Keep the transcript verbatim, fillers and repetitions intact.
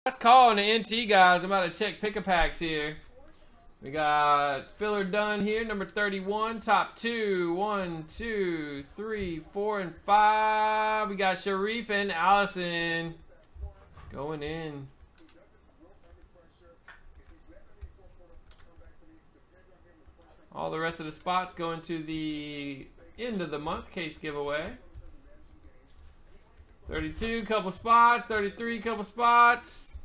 Last call on the N T, guys. I'm about to check pick-a-packs here. We got filler done here, number thirty-one, top two, one, two, three, four, and five. We got Sharif and Allison going in. All the rest of the spots going to the end of the month case giveaway. thirty-two, couple spots. thirty-three, couple spots.